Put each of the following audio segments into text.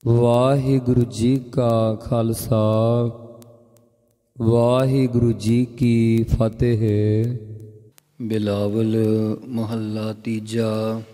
ਵਾਹਿਗੁਰੂ ਜੀ ਕਾ ਖਾਲਸਾ ਵਾਹਿਗੁਰੂ ਜੀ ਕੀ ਫਤਿਹ। ਬਿਲਾਵਲ ਮਹੱਲਾ ਤੀਜਾ।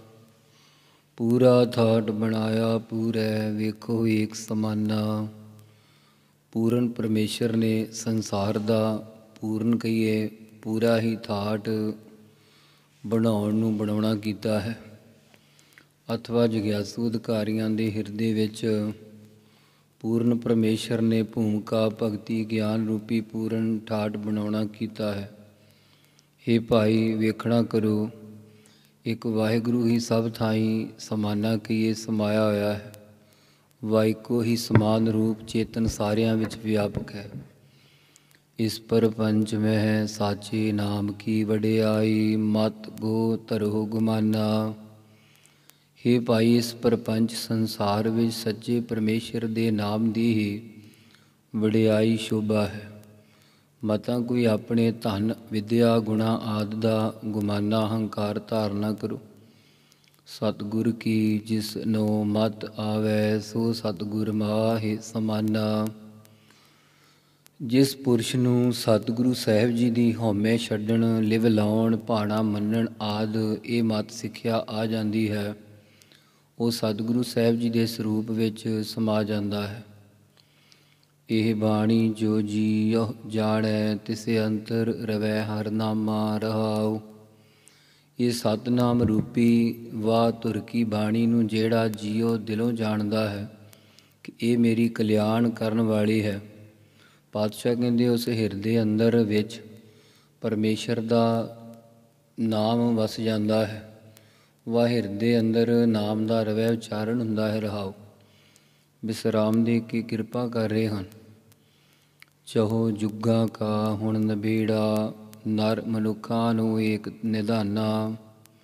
ਪੂਰਾ ਥਾਟ ਬਣਾਇਆ ਪੂਰੈ, ਵੇਖੋ ਏਕ ਸਮਾਨਾ। ਪੂਰਨ ਪਰਮੇਸ਼ਰ ਨੇ ਸੰਸਾਰ ਦਾ ਪੂਰਨ ਕਹੀਏ ਪੂਰਾ ਹੀ ਥਾਟ ਬਣਾਉਣ ਨੂੰ ਬਣਾਉਣਾ ਕੀਤਾ ਹੈ। ਅਥਵਾ ਜਗਿਆਸੂ ਅਧਿਕਾਰੀਆਂ ਦੇ ਹਿਰਦੇ ਵਿੱਚ ਪੂਰਨ ਪਰਮੇਸ਼ਰ ਨੇ ਭੂਮਿਕਾ ਭਗਤੀ ਗਿਆਨ ਰੂਪੀ ਪੂਰਨ ਠਾਠ ਬਣਾਉਣਾ ਕੀਤਾ ਹੈ। ਹੇ ਭਾਈ, ਵੇਖਣਾ ਕਰੋ, ਇੱਕ ਵਾਹਿਗੁਰੂ ਹੀ ਸਭ ਥਾਈਂ ਸਮਾਨਾ ਕਹੀਏ ਸਮਾਇਆ ਹੋਇਆ ਹੈ। ਵਾਹਿਕੋ ਹੀ ਸਮਾਨ ਰੂਪ ਚੇਤਨ ਸਾਰਿਆਂ ਵਿੱਚ ਵਿਆਪਕ ਹੈ। ਇਸ ਪ੍ਰਪੰਚ ਮਹਿ ਸਾਚੇ ਨਾਮ ਕੀ ਵਡਿਆਈ, ਮਤ ਗੋ ਧਰੋ ਗੁਮਾਨਾ। ਹੇ ਭਾਈ, ਇਸ ਪ੍ਰਪੰਚ ਸੰਸਾਰ ਵਿੱਚ ਸੱਚੇ ਪਰਮੇਸ਼ਰ ਦੇ ਨਾਮ ਦੀ ਹੀ ਵਡਿਆਈ ਸ਼ੋਭਾ ਹੈ। ਮਤਾਂ ਕੋਈ ਆਪਣੇ ਧਨ ਵਿਦਿਆ ਗੁਣਾ ਆਦਿ ਦਾ ਗੁਮਾਨਾ ਹੰਕਾਰ ਧਾਰਨਾ ਕਰੋ। ਸਤਿਗੁਰ ਕੀ ਜਿਸ ਨੂੰ ਮਤ ਆਵੈ, ਸੋ ਸਤਿਗੁਰ ਮਾਹਿ ਸਮਾਨਾ। ਜਿਸ ਪੁਰਸ਼ ਨੂੰ ਸਤਿਗੁਰੂ ਸਾਹਿਬ ਜੀ ਦੀ ਹਉਮੈ ਛੱਡਣ, ਲਿਵ ਲਾਉਣ, ਭਾਣਾ ਮੰਨਣ ਆਦਿ ਇਹ ਮਤ ਸਿੱਖਿਆ ਆ ਜਾਂਦੀ ਹੈ, ਉਹ ਸਤਿਗੁਰੂ ਸਾਹਿਬ ਜੀ ਦੇ ਸਰੂਪ ਵਿੱਚ ਸਮਾ ਜਾਂਦਾ ਹੈ। ਇਹ ਬਾਣੀ ਜੋ ਜੀਉ ਜਾਣੈ, ਤਿਸੇ ਅੰਤਰ ਰਵੈ ਹਰ ਨਾਮਾ ਰਹਾਉ। ਇਹ ਸਤਿਨਾਮ ਰੂਪੀ ਵਾਹ ਧੁਰ ਕੀ ਬਾਣੀ ਨੂੰ ਜਿਹੜਾ ਜੀਉ ਦਿਲੋਂ ਜਾਣਦਾ ਹੈ ਕਿ ਇਹ ਮੇਰੀ ਕਲਿਆਣ ਕਰਨ ਵਾਲੀ ਹੈ, ਪਾਤਸ਼ਾਹ ਕਹਿੰਦੇ ਉਸ ਹਿਰਦੇ ਅੰਦਰ ਵਿੱਚ ਪਰਮੇਸ਼ਰ ਦਾ ਨਾਮ ਵਸ ਜਾਂਦਾ ਹੈ। ਵਾ ਹਿਰਦੇ ਅੰਦਰ ਨਾਮ ਦਾ ਰਵੈ ਉਚਾਰਨ ਹੁੰਦਾ ਹੈ। ਰਹਾਉ ਵਿਸਰਾਮ ਦੇ ਕੇ ਕਿਰਪਾ ਕਰ ਰਹੇ ਹਨ। ਚਹੋ ਜੁਗਾਂ ਕਾ ਹੁਣ ਨਬੇੜਾ, ਨਰ ਮਨੁੱਖਾਂ ਨੂੰ ਏਕ ਨਿਧਾਨਾ।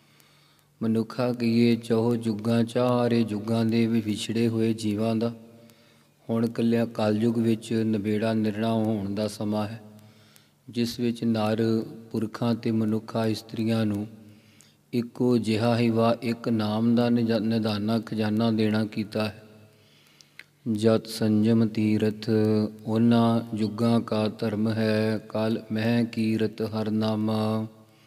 ਮਨੁੱਖਾ ਕਹੀਏ ਚਹੋ ਜੁਗਾਂ, ਚਾਰੇ ਜੁਗਾਂ ਦੇ ਵੀ ਵਿਛੜੇ ਹੋਏ ਜੀਵਾਂ ਦਾ ਹੁਣ ਕਲਯੁਗ ਵਿੱਚ ਨਬੇੜਾ ਨਿਰਣਾ ਹੋਣ ਦਾ ਸਮਾਂ ਹੈ, ਜਿਸ ਵਿੱਚ ਨਰ ਪੁਰਖਾਂ ਤੇ ਮਨੁੱਖਾ ਇਸਤਰੀਆਂ ਨੂੰ ਇੱਕੋ ਜਿਹਾ ਹੀ ਵਾ ਇੱਕ ਨਾਮ ਦਾ ਨਿਧਾਨਾ ਖਜ਼ਾਨਾ ਦੇਣਾ ਕੀਤਾ ਹੈ। ਜਤ ਸੰਜਮ ਤੀਰਥ ਉਹਨਾਂ ਜੁਗਾਂ ਕਾ ਧਰਮ ਹੈ, ਕਲ ਮਹਿ ਕੀਰਤ ਹਰ ਨਾਮਾ।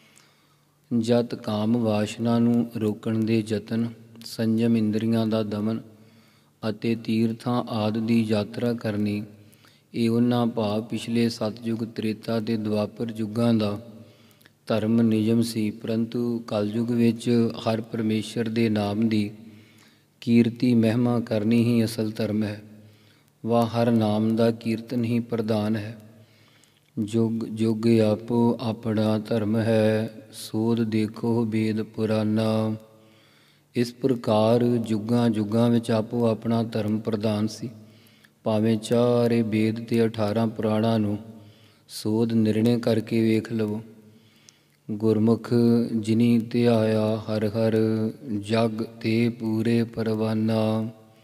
ਜਤ ਕਾਮ ਵਾਸ਼ਨਾ ਨੂੰ ਰੋਕਣ ਦੇ ਯਤਨ, ਸੰਜਮ ਇੰਦਰੀਆਂ ਦਾ ਦਮਨ ਅਤੇ ਤੀਰਥਾਂ ਆਦਿ ਦੀ ਯਾਤਰਾ ਕਰਨੀ, ਇਹ ਉਹਨਾਂ ਭਾਵ ਪਿਛਲੇ ਸਤਯੁਗ ਤ੍ਰੇਤਾ ਤੇ ਦੁਆਪਰ ਯੁੱਗਾਂ ਦਾ ਧਰਮ ਨਿਯਮ ਸੀ। ਪਰੰਤੂ ਕਲਯੁਗ ਵਿੱਚ ਹਰ ਪਰਮੇਸ਼ਰ ਦੇ ਨਾਮ ਦੀ ਕੀਰਤੀ ਮਹਿਮਾ ਕਰਨੀ ਹੀ ਅਸਲ ਧਰਮ ਹੈ। ਵਾ ਹਰ ਨਾਮ ਦਾ ਕੀਰਤਨ ਹੀ ਪ੍ਰਧਾਨ ਹੈ। ਜੁਗ ਜੁਗ ਆਪੋ ਆਪਣਾ ਧਰਮ ਹੈ, ਸੋਧ ਦੇਖੋ ਵੇਦ ਪੁਰਾਨਾ। ਇਸ ਪ੍ਰਕਾਰ ਜੁਗਾਂ ਜੁਗਾਂ ਵਿੱਚ ਆਪੋ ਆਪਣਾ ਧਰਮ ਪ੍ਰਧਾਨ ਸੀ। ਭਾਵੇਂ ਚਾਰੇ ਵੇਦ ਤੇ 18 ਪੁਰਾਣਾਂ ਨੂੰ ਸੋਧ ਨਿਰਣੇ ਕਰਕੇ ਵੇਖ ਲਵੋ। ਗੁਰਮੁਖ ਜਿਨੀ ਧਿਆਇਆ ਹਰ ਹਰ, ਜਗ ਤੇ ਪੂਰੇ ਪਰਵਾਨਾ।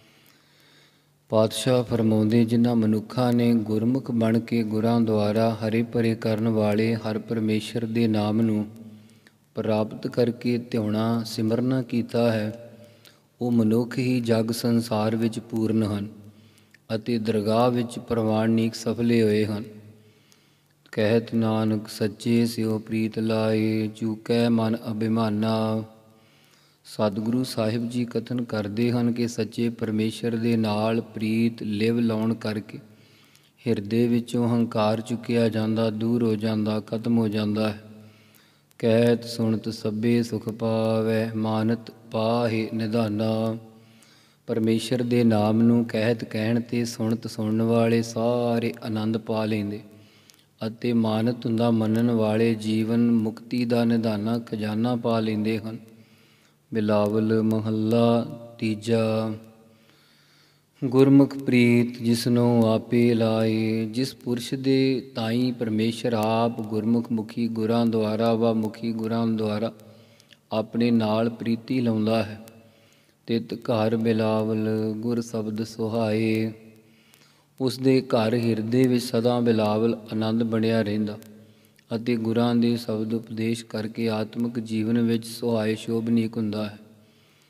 ਪਾਤਸ਼ਾਹ ਫਰਮਾਉਂਦੇ, ਜਿਨ੍ਹਾਂ ਮਨੁੱਖਾਂ ਨੇ ਗੁਰਮੁਖ ਬਣ ਕੇ ਗੁਰਾਂ ਦੁਆਰਾ ਹਰੇ ਭਰੇ ਕਰਨ ਵਾਲੇ ਹਰ ਪਰਮੇਸ਼ਰ ਦੇ ਨਾਮ ਨੂੰ ਪ੍ਰਾਪਤ ਕਰਕੇ ਧਿਆਉਣਾ ਸਿਮਰਨਾ ਕੀਤਾ ਹੈ, ਉਹ ਮਨੁੱਖ ਹੀ ਜਗ ਸੰਸਾਰ ਵਿੱਚ ਪੂਰਨ ਹਨ ਅਤੇ ਦਰਗਾਹ ਵਿੱਚ ਪ੍ਰਵਾਨਿਕ ਸਫਲੇ ਹੋਏ ਹਨ। ਕਹਿਤ ਨਾਨਕ ਸੱਚੇ ਸਿਓ ਪ੍ਰੀਤ ਲਾਏ, ਚੂਕੈ ਮਨ ਅਭਿਮਾਨਾ। ਸਤਿਗੁਰੂ ਸਾਹਿਬ ਜੀ ਕਥਨ ਕਰਦੇ ਹਨ ਕਿ ਸੱਚੇ ਪਰਮੇਸ਼ਰ ਦੇ ਨਾਲ ਪ੍ਰੀਤ ਲਿਵ ਲਾਉਣ ਕਰਕੇ ਹਿਰਦੇ ਵਿੱਚੋਂ ਹੰਕਾਰ ਚੁੱਕਿਆ ਜਾਂਦਾ, ਦੂਰ ਹੋ ਜਾਂਦਾ, ਖਤਮ ਹੋ ਜਾਂਦਾ ਹੈ। ਕਹਿਤ ਸੁਣਤ ਸਭੇ ਸੁਖ ਪਾਵੈ, ਮਾਨਤ ਪਾਹਿ ਨਿਧਾਨਾ। ਪਰਮੇਸ਼ਰ ਦੇ ਨਾਮ ਨੂੰ ਕਹਿਤ ਕਹਿਣ ਤੇ ਸੁਣਤ ਸੁਣਨ ਵਾਲੇ ਸਾਰੇ ਆਨੰਦ ਪਾ ਲੈਂਦੇ ਅਤੇ ਮਾਨਤ ਹੁੰਦਾ ਮੰਨਣ ਵਾਲੇ ਜੀਵਨ ਮੁਕਤੀ ਦਾ ਨਿਧਾਨਾ ਖਜ਼ਾਨਾ ਪਾ ਲੈਂਦੇ ਹਨ। ਬਿਲਾਵਲ ਮਹੱਲਾ ਤੀਜਾ। ਗੁਰਮੁਖ ਪ੍ਰੀਤ ਜਿਸਨੂੰ ਆਪੇ ਲਾਏ, ਜਿਸ ਪੁਰਸ਼ ਦੇ ਤਾਈਂ ਪਰਮੇਸ਼ਰ ਆਪ ਗੁਰਮੁਖ ਮੁਖੀ ਗੁਰਾਂ ਦੁਆਰਾ ਵਾ ਮੁਖੀ ਗੁਰਾਂ ਦੁਆਰਾ ਆਪਣੇ ਨਾਲ ਪ੍ਰੀਤੀ ਲਾਉਂਦਾ ਹੈ, ਤਿਤ ਘਰ ਬਿਲਾਵਲ ਗੁਰ ਸ਼ਬਦ ਸੁਹਾਏ। ਉਸ ਦੇ ਘਰ ਹਿਰਦੇ ਵਿੱਚ ਸਦਾ ਬਿਲਾਵਲ ਆਨੰਦ ਬਣਿਆ ਰਹਿੰਦਾ ਅਤੇ ਗੁਰਾਂ ਦੇ ਸ਼ਬਦ ਉਪਦੇਸ਼ ਕਰਕੇ ਆਤਮਿਕ ਜੀਵਨ ਵਿੱਚ ਸੁਹਾਏ ਸ਼ੋਭਨੀਕ ਹੁੰਦਾ ਹੈ।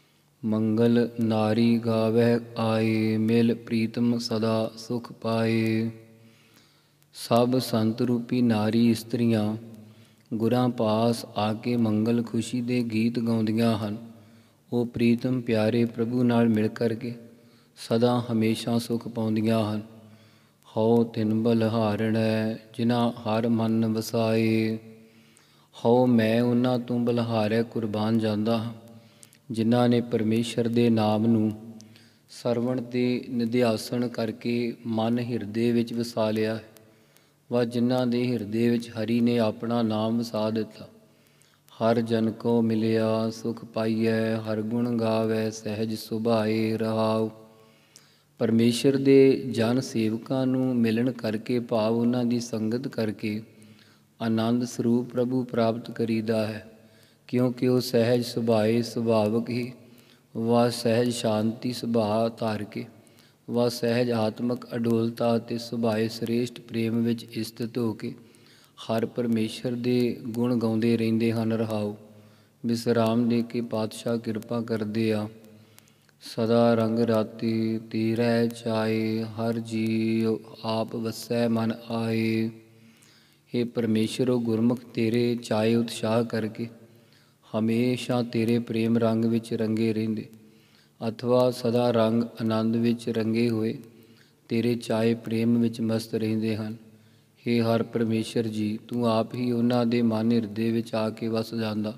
ਮੰਗਲ ਨਾਰੀ ਗਾਵਹਿ ਆਏ, ਮਿਲ ਪ੍ਰੀਤਮ ਸਦਾ ਸੁਖ ਪਾਏ। ਸਭ ਸੰਤ ਰੂਪੀ ਨਾਰੀ ਇਸਤਰੀਆਂ ਗੁਰਾਂ ਪਾਸ ਆ ਕੇ ਮੰਗਲ ਖੁਸ਼ੀ ਦੇ ਗੀਤ ਗਾਉਂਦੀਆਂ ਹਨ। ਉਹ ਪ੍ਰੀਤਮ ਪਿਆਰੇ ਪ੍ਰਭੂ ਨਾਲ ਮਿਲ ਕਰਕੇ ਸਦਾ ਹਮੇਸ਼ਾ ਸੁਖ ਪਾਉਂਦੀਆਂ ਹਨ। ਹਉ ਤਿਨ ਬਲਿਹਾਰਣੈ ਜਿਨ੍ਹਾਂ ਹਰ ਮਨ ਵਸਾਏ। ਹਉ ਮੈਂ ਉਹਨਾਂ ਤੋਂ ਬਲਿਹਾਰੈ ਕੁਰਬਾਨ ਜਾਂਦਾ ਹਾਂ ਜਿਨ੍ਹਾਂ ਨੇ ਪਰਮੇਸ਼ਰ ਦੇ ਨਾਮ ਨੂੰ ਸਰਵਣ ਤੇ ਨਿਧਿਆਸਣ ਕਰਕੇ ਮਨ ਹਿਰਦੇ ਵਿੱਚ ਵਸਾ ਲਿਆ ਹੈ, ਵਾ ਜਿਨ੍ਹਾਂ ਦੇ ਹਿਰਦੇ ਵਿੱਚ ਹਰੀ ਨੇ ਆਪਣਾ ਨਾਮ ਵਸਾ ਦਿੱਤਾ। ਹਰ ਜਨ ਕੋ ਮਿਲਿਆ ਸੁਖ ਪਾਈਐ, ਹਰ ਗੁਣ ਗਾਵੈ ਸਹਿਜ ਸੁਭਾਏ। ਰਹਾਉ ਪਰਮੇਸ਼ਰ ਦੇ ਜਨ ਸੇਵਕਾਂ ਨੂੰ ਮਿਲਣ ਕਰਕੇ ਭਾਵ ਉਹਨਾਂ ਦੀ ਸੰਗਤ ਕਰਕੇ ਆਨੰਦ ਸਰੂਪ ਪ੍ਰਭੂ ਪ੍ਰਾਪਤ ਕਰੀਦਾ ਹੈ, ਕਿਉਂਕਿ ਉਹ ਸਹਿਜ ਸੁਭਾਏ ਸੁਭਾਵਕ ਹੀ ਵਾ ਸਹਿਜ ਸ਼ਾਂਤੀ ਸੁਭਾਅ ਧਾਰ ਕੇ ਵਾ ਸਹਿਜ ਆਤਮਕ ਅਡੋਲਤਾ ਅਤੇ ਸੁਭਾਏ ਸ੍ਰੇਸ਼ਟ ਪ੍ਰੇਮ ਵਿੱਚ ਸਥਿਤ ਹੋ ਕੇ ਹਰ ਪਰਮੇਸ਼ਰ ਦੇ ਗੁਣ ਗਾਉਂਦੇ ਰਹਿੰਦੇ ਹਨ। ਰਹਾਉ ਵਿਸਰਾਮ ਦੇ ਕੇ ਪਾਤਸ਼ਾਹ ਕਿਰਪਾ ਕਰਦੇ ਆ। ਸਦਾ ਰੰਗ ਰਾਤੀ ਤੀਰੈ ਚਾਏ, ਹਰ ਜੀਉ ਆਪ ਵਸੈ ਮਨ ਆਏ। ਹੇ ਪਰਮੇਸ਼ਰ, ਉਹ ਗੁਰਮੁਖ ਤੇਰੇ ਚਾਏ ਉਤਸ਼ਾਹ ਕਰਕੇ ਹਮੇਸ਼ਾ ਤੇਰੇ ਪ੍ਰੇਮ ਰੰਗ ਵਿੱਚ ਰੰਗੇ ਰਹਿੰਦੇ ਅਥਵਾ ਸਦਾ ਰੰਗ ਆਨੰਦ ਵਿੱਚ ਰੰਗੇ ਹੋਏ ਤੇਰੇ ਚਾਏ ਪ੍ਰੇਮ ਵਿੱਚ ਮਸਤ ਰਹਿੰਦੇ ਹਨ। ਹੇ ਹਰ ਪਰਮੇਸ਼ਰ ਜੀ, ਤੂੰ ਆਪ ਹੀ ਉਹਨਾਂ ਦੇ ਮਨ ਹਿਰਦੇ ਵਿੱਚ ਆ ਕੇ ਵਸ ਜਾਂਦਾ।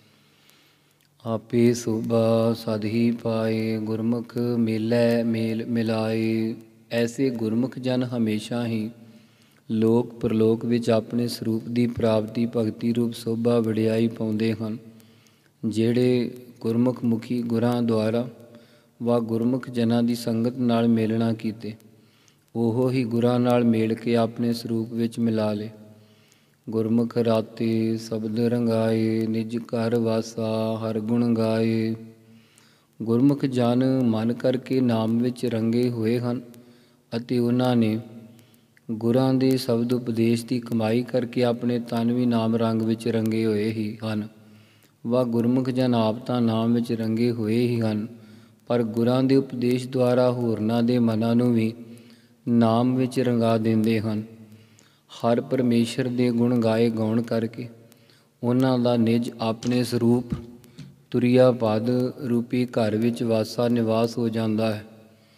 ਆਪੇ ਸੋਭਾ ਸਦ ਹੀ ਪਾਏ, ਗੁਰਮੁਖ ਮੇਲੈ ਮੇਲ ਮਿਲਾਏ। ਐਸੇ ਗੁਰਮੁਖ ਜਨ ਹਮੇਸ਼ਾ ਹੀ ਲੋਕ ਪ੍ਰਲੋਕ ਵਿੱਚ ਆਪਣੇ ਸਰੂਪ ਦੀ ਪ੍ਰਾਪਤੀ ਭਗਤੀ ਰੂਪ ਸੋਭਾ ਵਡਿਆਈ ਪਾਉਂਦੇ ਹਨ। ਜਿਹੜੇ ਗੁਰਮੁਖ ਮੁਖੀ ਗੁਰਾਂ ਦੁਆਰਾ ਵਾ ਗੁਰਮੁਖ ਜਨਾਂ ਦੀ ਸੰਗਤ ਨਾਲ ਮੇਲਣਾ ਕੀਤੇ, ਉਹ ਹੀ ਗੁਰਾਂ ਨਾਲ ਮੇਲ ਕੇ ਆਪਣੇ ਸਰੂਪ ਵਿੱਚ ਮਿਲਾ ਲਏ। ਗੁਰਮੁਖ ਰਾਤੇ ਸ਼ਬਦ ਰੰਗਾਏ, ਨਿਜ ਘਰ ਵਾਸਾ ਹਰ ਗੁਣ ਗਾਏ। ਗੁਰਮੁਖ ਜਨ ਮਨ ਕਰਕੇ ਨਾਮ ਵਿੱਚ ਰੰਗੇ ਹੋਏ ਹਨ ਅਤੇ ਉਹਨਾਂ ਨੇ ਗੁਰਾਂ ਦੇ ਸ਼ਬਦ ਉਪਦੇਸ਼ ਦੀ ਕਮਾਈ ਕਰਕੇ ਆਪਣੇ ਤਨ ਵੀ ਨਾਮ ਰੰਗ ਵਿੱਚ ਰੰਗੇ ਹੋਏ ਹੀ ਹਨ। ਵਾ ਗੁਰਮੁਖ ਜਨ ਆਪ ਤਾਂ ਨਾਮ ਵਿੱਚ ਰੰਗੇ ਹੋਏ ਹੀ ਹਨ, ਪਰ ਗੁਰਾਂ ਦੇ ਉਪਦੇਸ਼ ਦੁਆਰਾ ਹੋਰਨਾਂ ਦੇ ਮਨਾਂ ਨੂੰ ਵੀ ਨਾਮ ਵਿੱਚ ਰੰਗਾ ਦਿੰਦੇ ਹਨ। ਹਰ ਪਰਮੇਸ਼ਰ ਦੇ ਗੁਣ ਗਾਏ ਗਾਉਣ ਕਰਕੇ ਉਹਨਾਂ ਦਾ ਨਿਜ ਆਪਣੇ ਸਰੂਪ ਤੁਰਿਆ ਪਦ ਰੂਪੀ ਘਰ ਵਿੱਚ ਵਾਸਾ ਨਿਵਾਸ ਹੋ ਜਾਂਦਾ ਹੈ।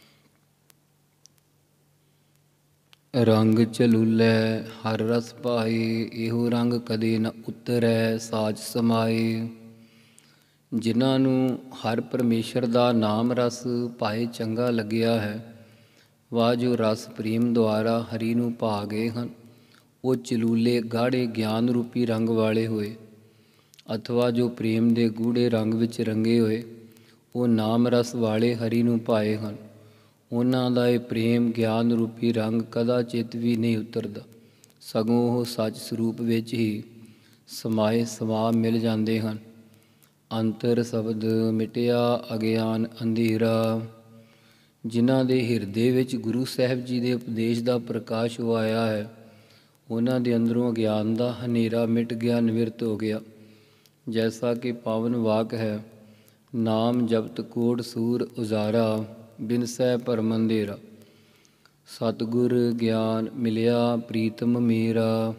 ਰੰਗ ਚਲੂਲੈ ਹਰ ਰਸ ਪਾਏ, ਇਹੋ ਰੰਗ ਕਦੇ ਨ ਉਤਰੈ ਸਾਚ ਸਮਾਏ। ਜਿਨ੍ਹਾਂ ਨੂੰ ਹਰ ਪਰਮੇਸ਼ਰ ਦਾ ਨਾਮ ਰਸ ਭਾਏ ਚੰਗਾ ਲੱਗਿਆ ਹੈ, ਵਾ ਜੋ ਰਸ ਪ੍ਰੇਮ ਦੁਆਰਾ ਹਰੀ ਨੂੰ ਭਾ ਗਏ ਹਨ, ਉਹ ਚਲੂਲੇ ਗਾੜੇ ਗਿਆਨ ਰੂਪੀ ਰੰਗ ਵਾਲੇ ਹੋਏ ਅਥਵਾ ਜੋ ਪ੍ਰੇਮ ਦੇ ਗੂੜੇ ਰੰਗ ਵਿੱਚ ਰੰਗੇ ਹੋਏ, ਉਹ ਨਾਮ ਰਸ ਵਾਲੇ ਹਰੀ ਨੂੰ ਭਾਏ ਹਨ। ਉਹਨਾਂ ਦਾ ਇਹ ਪ੍ਰੇਮ ਗਿਆਨ ਰੂਪੀ ਰੰਗ ਕਦਾਚਿਤ ਵੀ ਨਹੀਂ ਉਤਰਦਾ, ਸਗੋਂ ਉਹ ਸੱਚ ਸਰੂਪ ਵਿੱਚ ਹੀ ਸਮਾਏ ਸਮਾ ਮਿਲ ਜਾਂਦੇ ਹਨ। ਅੰਤਰ ਸ਼ਬਦ ਮਿਟਿਆ ਅਗਿਆਨ ਅੰਧੇਰਾ। ਜਿਨ੍ਹਾਂ ਦੇ ਹਿਰਦੇ ਵਿੱਚ ਗੁਰੂ ਸਾਹਿਬ ਜੀ ਦੇ ਉਪਦੇਸ਼ ਦਾ ਪ੍ਰਕਾਸ਼ ਆਇਆ ਹੈ, ਉਹਨਾਂ ਦੇ ਅੰਦਰੋਂ ਅਗਿਆਨ ਦਾ ਹਨੇਰਾ ਮਿਟ ਗਿਆ, ਨਿਵਰਤ ਹੋ ਗਿਆ। ਜੈਸਾ ਕਿ ਪਾਵਨ ਵਾਕ ਹੈ, ਨਾਮ ਜਪਤ ਕੋਟ ਸੂਰ ਉਜਾਰਾ, ਬਿਨਸੈ ਭਰਮ ਅੰਧੇਰਾ। ਸਤਿਗੁਰ ਗਿਆਨ ਮਿਲਿਆ ਪ੍ਰੀਤਮ ਮੇਰਾ।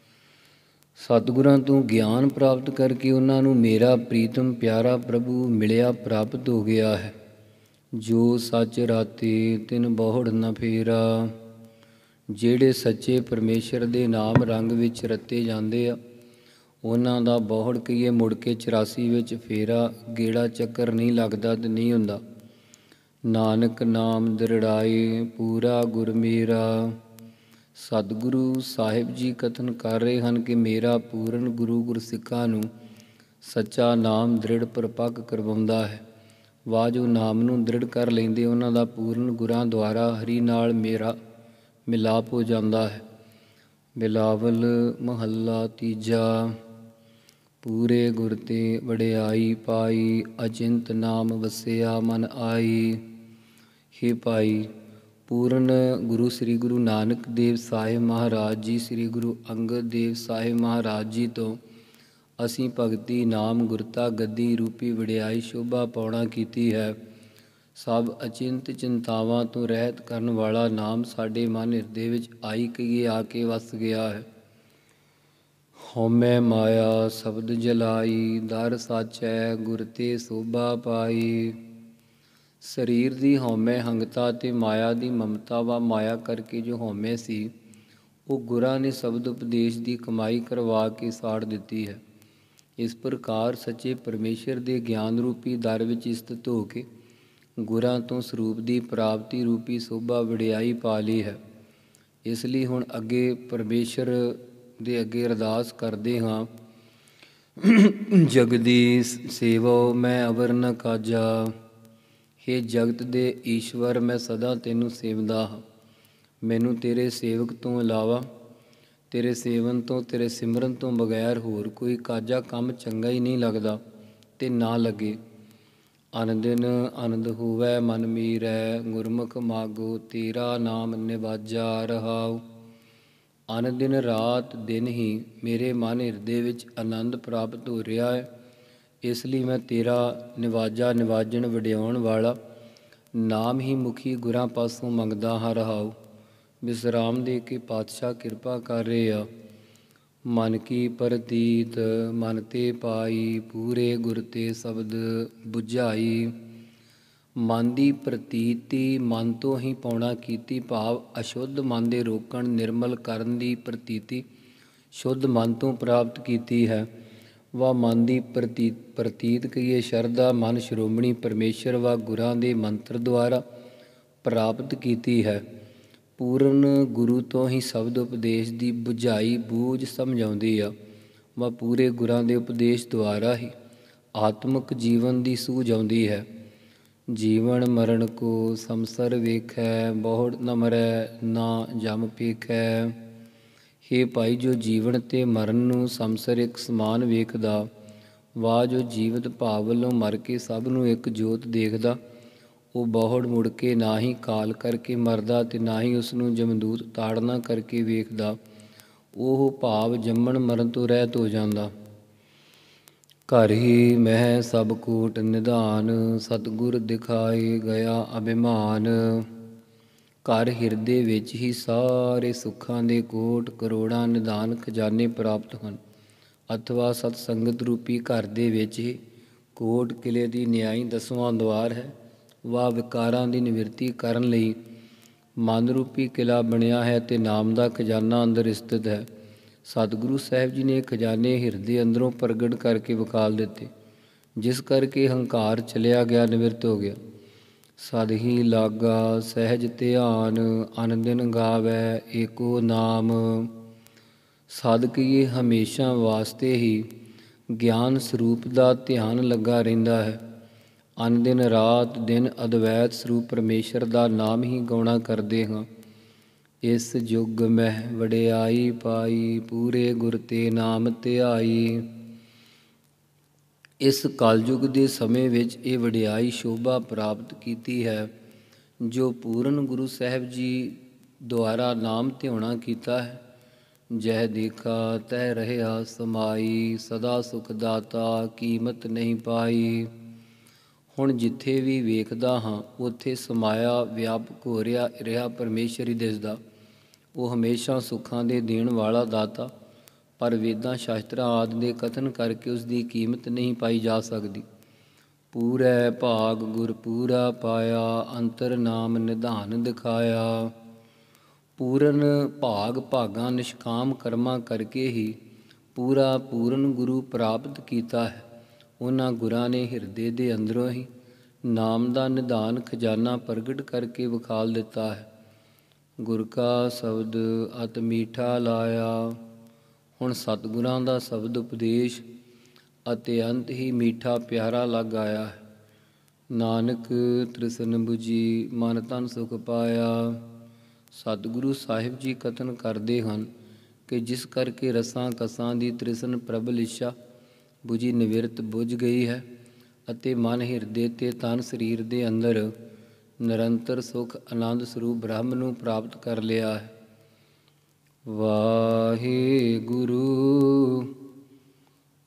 ਸਤਿਗੁਰਾਂ ਤੋਂ ਗਿਆਨ ਪ੍ਰਾਪਤ ਕਰਕੇ ਉਹਨਾਂ ਨੂੰ ਮੇਰਾ ਪ੍ਰੀਤਮ ਪਿਆਰਾ ਪ੍ਰਭੂ ਮਿਲਿਆ, ਪ੍ਰਾਪਤ ਹੋ ਗਿਆ ਹੈ। ਜੋ ਸੱਚ ਰਾਤੇ ਤਿਨ ਬਹੁੜ ਨ ਫੇਰਾ। ਜਿਹੜੇ ਸੱਚੇ ਪਰਮੇਸ਼ਰ ਦੇ ਨਾਮ ਰੰਗ ਵਿੱਚ ਰਤੇ ਜਾਂਦੇ ਆ, ਉਹਨਾਂ ਦਾ ਬਹੁੜ ਕਹੀਏ ਮੁੜ ਕੇ 84 ਵਿੱਚ ਫੇਰਾ ਗੇੜਾ ਚੱਕਰ ਨਹੀਂ ਲੱਗਦਾ ਤੇ ਨਹੀਂ ਹੁੰਦਾ। ਨਾਨਕ ਨਾਮ ਦ੍ਰਿੜਾਏ ਪੂਰਾ ਗੁਰ ਮੇਰਾ। ਸਤਿਗੁਰੂ ਸਾਹਿਬ ਜੀ ਕਥਨ ਕਰ ਰਹੇ ਹਨ ਕਿ ਮੇਰਾ ਪੂਰਨ ਗੁਰੂ ਗੁਰਸਿੱਖਾਂ ਨੂੰ ਸੱਚਾ ਨਾਮ ਦ੍ਰਿੜ ਪਰਪੱਕ ਕਰਵਾਉਂਦਾ ਹੈ। ਵਾ ਜੋ ਨਾਮ ਨੂੰ ਦ੍ਰਿੜ ਕਰ ਲੈਂਦੇ, ਉਹਨਾਂ ਦਾ ਪੂਰਨ ਗੁਰਾਂ ਦੁਆਰਾ ਹਰੀ ਨਾਲ ਮੇਰਾ ਮਿਲਾਪ ਹੋ ਜਾਂਦਾ ਹੈ। ਬਿਲਾਵਲ ਮਹੱਲਾ ਤੀਜਾ। ਪੂਰੇ ਗੁਰ ਤੇ ਵਡਿਆਈ ਪਾਈ, ਅਚਿੰਤ ਨਾਮ ਵਸਿਆ ਮਨ ਆਈ। ਹੇ ਭਾਈ, ਪੂਰਨ ਗੁਰੂ ਸ੍ਰੀ ਗੁਰੂ ਨਾਨਕ ਦੇਵ ਸਾਹਿਬ ਮਹਾਰਾਜ ਜੀ, ਸ੍ਰੀ ਗੁਰੂ ਅੰਗਦ ਦੇਵ ਸਾਹਿਬ ਮਹਾਰਾਜ ਜੀ ਤੋਂ ਅਸੀਂ ਭਗਤੀ ਨਾਮ ਗੁਰਤਾ ਗੱਦੀ ਰੂਪੀ ਵਡਿਆਈ ਸ਼ੋਭਾ ਪਾਉਣਾ ਕੀਤੀ ਹੈ। ਸਭ ਅਚਿੰਤ ਚਿੰਤਾਵਾਂ ਤੋਂ ਰਹਿਤ ਕਰਨ ਵਾਲਾ ਨਾਮ ਸਾਡੇ ਮਨ ਹਿਰਦੇ ਵਿੱਚ ਆਈ ਕਹੀਏ ਆ ਕੇ ਵਸ ਗਿਆ ਹੈ। ਹਉਮੈ ਮਾਇਆ ਸ਼ਬਦ ਜਲਾਈ ਦਰ ਸਾਚੈ ਗੁਰ ਤੇ ਸੋਭਾ ਪਾਈ। ਸਰੀਰ ਦੀ ਹਉਮੈ ਹੰਗਤਾ ਤੇ ਮਾਇਆ ਦੀ ਮਮਤਾ ਵਾ ਮਾਇਆ ਕਰਕੇ ਜੋ ਹਉਮੈ ਸੀ ਉਹ ਗੁਰਾਂ ਨੇ ਸ਼ਬਦ ਉਪਦੇਸ਼ ਦੀ ਕਮਾਈ ਕਰਵਾ ਕੇ ਸਾੜ ਦਿੱਤੀ ਹੈ। ਇਸ ਪ੍ਰਕਾਰ ਸੱਚੇ ਪਰਮੇਸ਼ਰ ਦੇ ਗਿਆਨ ਰੂਪੀ ਦਰ ਵਿੱਚ ਸਥਿਤ ਹੋ ਕੇ ਗੁਰਾਂ ਤੋਂ ਸਰੂਪ ਦੀ ਪ੍ਰਾਪਤੀ ਰੂਪੀ ਸੋਭਾ ਵਡਿਆਈ ਪਾ ਲਈ ਹੈ। ਇਸ ਲਈ ਹੁਣ ਅੱਗੇ ਪਰਮੇਸ਼ਰ ਦੇ ਅੱਗੇ ਅਰਦਾਸ ਕਰਦੇ ਹਾਂ। ਜਗਦੀ ਸੇਵੋ ਮੈਂ ਅਵਰ ਨ ਕਾਜਾ। ਹੇ ਜਗਤ ਦੇ ਈਸ਼ਵਰ, ਮੈਂ ਸਦਾ ਤੈਨੂੰ ਸੇਵਦਾ ਹਾਂ। ਮੈਨੂੰ ਤੇਰੇ ਸੇਵਕ ਤੋਂ ਇਲਾਵਾ, ਤੇਰੇ ਸੇਵਨ ਤੋਂ, ਤੇਰੇ ਸਿਮਰਨ ਤੋਂ ਬਗੈਰ ਹੋਰ ਕੋਈ ਕਾਜਾ ਕੰਮ ਚੰਗਾ ਹੀ ਨਹੀਂ ਲੱਗਦਾ ਤੇ ਨਾ ਲੱਗੇ। ਅਨ ਦਿਨ ਆਨੰਦ ਹੋਵੈ ਮਨ ਮੀਰੈ, ਗੁਰਮੁਖ ਮਾਗੋ ਤੇਰਾ ਨਾਮ ਨਿਵਾਜਾ ਰਹਾਉ। ਅਨ ਦਿਨ ਰਾਤ ਦਿਨ ਹੀ ਮੇਰੇ ਮਨ ਹਿਰਦੇ ਵਿੱਚ ਆਨੰਦ ਪ੍ਰਾਪਤ ਹੋ ਰਿਹਾ ਹੈ। ਇਸ ਲਈ ਮੈਂ ਤੇਰਾ ਨਿਵਾਜਣ ਵਡਿਆਉਣ ਵਾਲਾ ਨਾਮ ਹੀ ਮੁਖੀ ਗੁਰਾਂ ਪਾਸੋਂ ਮੰਗਦਾ ਹਾਂ ਰਹਾਉ। ਵਿਸਰਾਮ ਦੇ ਕੇ ਪਾਤਸ਼ਾਹ ਕਿਰਪਾ ਕਰ ਰਹੇ ਆ। ਮਨ ਕੀ ਪ੍ਰਤੀਤ ਮਨ ਤੇ ਪਾਈ, ਪੂਰੇ ਗੁਰ ਤੇ ਸ਼ਬਦ ਬੁਝਾਈ। ਮਨ ਦੀ ਪ੍ਰਤੀਤੀ ਮਨ ਤੋਂ ਹੀ ਪਾਉਣਾ ਕੀਤੀ, ਭਾਵ ਅਸ਼ੁੱਧ ਮਨ ਦੇ ਰੋਕਣ ਨਿਰਮਲ ਕਰਨ ਦੀ ਪ੍ਰਤੀਤੀ ਸ਼ੁੱਧ ਮਨ ਤੋਂ ਪ੍ਰਾਪਤ ਕੀਤੀ ਹੈ। ਵਾ ਮਨ ਦੀ ਪ੍ਰਤੀਤ ਕਹੀਏ ਸ਼ਰਧਾ ਮਨ ਸ਼੍ਰੋਮਣੀ ਪਰਮੇਸ਼ਰ ਵਾ ਗੁਰਾਂ ਦੇ ਮੰਤਰ ਦੁਆਰਾ ਪ੍ਰਾਪਤ ਕੀਤੀ ਹੈ। ਪੂਰਨ ਗੁਰੂ ਤੋਂ ਹੀ ਸ਼ਬਦ ਉਪਦੇਸ਼ ਦੀ ਬੁਝਾਈ ਬੂਝ ਸਮਝ ਆਉਂਦੀ ਆ। ਵਾ ਪੂਰੇ ਗੁਰਾਂ ਦੇ ਉਪਦੇਸ਼ ਦੁਆਰਾ ਹੀ ਆਤਮਿਕ ਜੀਵਨ ਦੀ ਸੂਝ ਆਉਂਦੀ ਹੈ। ਜੀਵਨ ਮਰਨ ਕੋ ਸੰਸਰ ਵੇਖੈ, ਬਹੁੜ ਨ ਮਰੈ ਨਾ ਜਮ ਪੇਖੈ। ਹੇ ਭਾਈ, ਜੋ ਜੀਵਨ ਤੇ ਮਰਨ ਨੂੰ ਸੰਸਰ ਇੱਕ ਸਮਾਨ ਵੇਖਦਾ, ਵਾ ਜੋ ਜੀਵਤ ਭਾਵ ਵੱਲੋਂ ਮਰ ਕੇ ਸਭ ਨੂੰ ਇੱਕ ਜੋਤ ਦੇਖਦਾ, ਉਹ ਬਹੁੜ ਮੁੜ ਕੇ ਨਾ ਹੀ ਕਾਲ ਕਰਕੇ ਮਰਦਾ ਤੇ ਨਾ ਹੀ ਉਸ ਨੂੰ ਜਮਦੂਤ ਤਾੜਨਾ ਕਰਕੇ ਵੇਖਦਾ। ਉਹ ਭਾਵ ਜੰਮਣ ਮਰਨ ਤੋਂ ਰਹਿਤ ਹੋ ਜਾਂਦਾ। ਘਰ ਹੀ ਮਹਿ ਸਭ ਕੋਟ ਨਿਧਾਨ, ਸਤਿਗੁਰ ਦਿਖਾਏ ਗਿਆ ਅਭਿਮਾਨ। ਘਰ ਹਿਰਦੇ ਵਿੱਚ ਹੀ ਸਾਰੇ ਸੁੱਖਾਂ ਦੇ ਕੋਟ ਕਰੋੜਾਂ ਨਿਧਾਨ ਖਜ਼ਾਨੇ ਪ੍ਰਾਪਤ ਹਨ। ਅਥਵਾ ਸਤ ਸੰਗਤ ਰੂਪੀ ਘਰ ਦੇ ਵਿੱਚ ਹੀ ਕੋਟ ਕਿਲੇ ਦੀ ਨਿਆਈ 10ਵਾਂ ਦੁਆਰ ਹੈ। ਵਾ ਵਿਕਾਰਾਂ ਦੀ ਨਿਵਰਤੀ ਕਰਨ ਲਈ ਮਨ ਰੂਪੀ ਕਿਲਾ ਬਣਿਆ ਹੈ ਤੇ ਨਾਮ ਦਾ ਖਜ਼ਾਨਾ ਅੰਦਰ ਸਥਿਤ ਹੈ। ਸਤਿਗੁਰੂ ਸਾਹਿਬ ਜੀ ਨੇ ਖਜ਼ਾਨੇ ਹਿਰਦੇ ਅੰਦਰੋਂ ਪ੍ਰਗਟ ਕਰਕੇ ਵਿਖਾਲ ਦਿੱਤੇ, ਜਿਸ ਕਰਕੇ ਹੰਕਾਰ ਚਲਿਆ ਗਿਆ, ਨਿਵਰਤ ਹੋ ਗਿਆ। ਸਦ ਹੀ ਲਾਗਾ ਸਹਿਜ ਧਿਆਨ, ਅਨ ਦਿਨ ਗਾਵੈ ਏਕੋ ਨਾਮ। ਸਦ ਕੀਏ ਹਮੇਸ਼ਾ ਵਾਸਤੇ ਹੀ ਗਿਆਨ ਸਰੂਪ ਦਾ ਧਿਆਨ ਲੱਗਾ ਰਹਿੰਦਾ ਹੈ। ਅਨ ਦਿਨ ਰਾਤ ਦਿਨ ਅਦਵੈਤ ਸਰੂਪ ਪਰਮੇਸ਼ਰ ਦਾ ਨਾਮ ਹੀ ਗਾਉਣਾ ਕਰਦੇ ਹਾਂ। ਇਸ ਯੁੱਗ ਮਹਿ ਵਡਿਆਈ ਪਾਈ, ਪੂਰੇ ਗੁਰ ਤੇ ਨਾਮ ਧਿਆਈ। ਇਸ ਕਲਯੁਗ ਦੇ ਸਮੇਂ ਵਿੱਚ ਇਹ ਵਡਿਆਈ ਸ਼ੋਭਾ ਪ੍ਰਾਪਤ ਕੀਤੀ ਹੈ ਜੋ ਪੂਰਨ ਗੁਰੂ ਸਾਹਿਬ ਜੀ ਦੁਆਰਾ ਨਾਮ ਧਿਆਉਣਾ ਕੀਤਾ ਹੈ। ਜਹ ਦੇਖਾ ਤਹਿ ਰਹਿਆ ਸਮਾਈ, ਸਦਾ ਸੁਖ ਦਾਤਾ ਕੀਮਤ ਨਹੀਂ ਪਾਈ। ਹੁਣ ਜਿੱਥੇ ਵੀ ਵੇਖਦਾ ਹਾਂ ਉੱਥੇ ਸਮਾਇਆ ਵਿਆਪਕ ਹੋ ਰਿਹਾ ਪਰਮੇਸ਼ਰ ਹੀ ਦਿਸਦਾ। ਉਹ ਹਮੇਸ਼ਾ ਸੁੱਖਾਂ ਦੇ ਦੇਣ ਵਾਲਾ ਦਾਤਾ, ਪਰ ਵੇਦਾਂ ਸ਼ਾਸਤਰਾਂ ਆਦਿ ਦੇ ਕਥਨ ਕਰਕੇ ਉਸ ਦੀ ਕੀਮਤ ਨਹੀਂ ਪਾਈ ਜਾ ਸਕਦੀ। ਪੂਰੈ ਭਾਗ ਗੁਰ ਪੂਰਾ ਪਾਇਆ, ਅੰਤਰ ਨਾਮ ਨਿਧਾਨ ਦਿਖਾਇਆ। ਪੂਰਨ ਭਾਗ ਭਾਗਾਂ ਨਿਸ਼ਕਾਮ ਕਰਮਾਂ ਕਰਕੇ ਹੀ ਪੂਰਨ ਗੁਰੂ ਪ੍ਰਾਪਤ ਕੀਤਾ ਹੈ। ਉਹਨਾਂ ਗੁਰਾਂ ਨੇ ਹਿਰਦੇ ਦੇ ਅੰਦਰੋਂ ਹੀ ਨਾਮ ਦਾ ਨਿਧਾਨ ਖਜ਼ਾਨਾ ਪ੍ਰਗਟ ਕਰਕੇ ਵਿਖਾਲ ਦਿੱਤਾ ਹੈ। ਗੁਰ ਕਾ ਸ਼ਬਦ ਅਤ ਮੀਠਾ ਲਾਇਆ। ਹੁਣ ਸਤਿਗੁਰਾਂ ਦਾ ਸ਼ਬਦ ਉਪਦੇਸ਼ ਅਤਿਅੰਤ ਹੀ ਮੀਠਾ ਪਿਆਰਾ ਲੱਗ ਆਇਆ ਹੈ। ਨਾਨਕ ਤ੍ਰਿਸ਼ਨ ਬੁਝੀ ਮਨ ਤਨ ਸੁਖ ਪਾਇਆ। ਸਤਿਗੁਰੂ ਸਾਹਿਬ ਜੀ ਕਥਨ ਕਰਦੇ ਹਨ ਕਿ ਜਿਸ ਕਰਕੇ ਰਸਾਂ ਕਸਾਂ ਦੀ ਤ੍ਰਿਸ਼ਨ ਪ੍ਰਬਲ ਇੱਛਾ ਬੁਝੀ ਨਿਵਿਰਤ ਬੁਝ ਗਈ ਹੈ ਅਤੇ ਮਨ ਹਿਰਦੇ ਤੇ ਤਨ ਸਰੀਰ ਦੇ ਅੰਦਰ ਨਿਰੰਤਰ ਸੁਖ ਆਨੰਦ ਸਰੂਪ ਬ੍ਰਹਮ ਨੂੰ ਪ੍ਰਾਪਤ ਕਰ ਲਿਆ ਹੈ। ਵਾਹਿਗੁਰੂ